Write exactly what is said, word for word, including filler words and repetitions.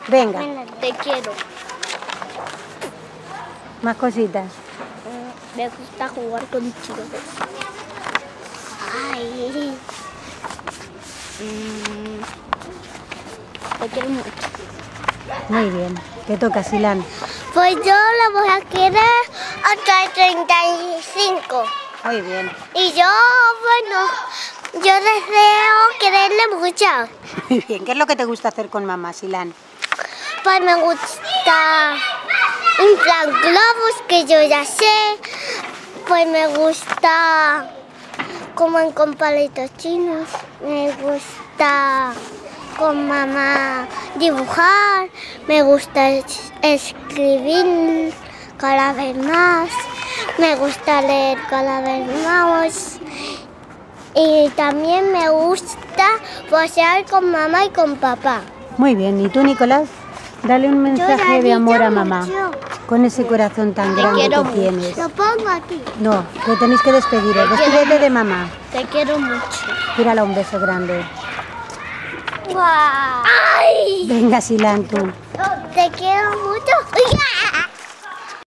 Venga. Te quiero. Más cositas. Me gusta jugar contigo. Ay. Mm. Te quiero mucho. Muy bien. Te toca, Silán. Pues yo la voy a querer hasta el treinta y cinco. Muy bien. Y yo, bueno, yo deseo quererle mucho. Muy bien. ¿Qué es lo que te gusta hacer con mamá, Silán? Pues me gusta inflar globos, que yo ya sé. Pues me gusta comer con palitos chinos. Me gusta con mamá dibujar. Me gusta es escribir cada vez más. Me gusta leer cada vez más. Y también me gusta pasear con mamá y con papá. Muy bien. ¿Y tú, Nicolás? Dale un mensaje de amor a mamá. Mucho. Con ese corazón tan Te grande quiero que mucho. tienes. Lo pongo aquí. No, que tenéis que despediros. Despídete de mamá. Te quiero mucho. Tírala un beso grande. ¡Ay! Venga, Silán, tú. Te quiero mucho.